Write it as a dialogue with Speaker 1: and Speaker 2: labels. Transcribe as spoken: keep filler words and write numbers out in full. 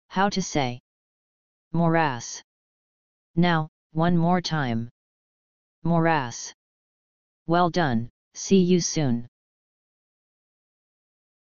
Speaker 1: How to say morass. Now, one more time. Morass. Well done, see you soon.